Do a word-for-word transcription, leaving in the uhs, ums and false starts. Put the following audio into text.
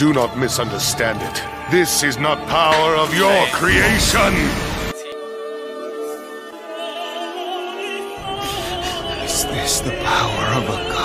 Do not misunderstand it. This is not power of your creation! Is this the power of a god?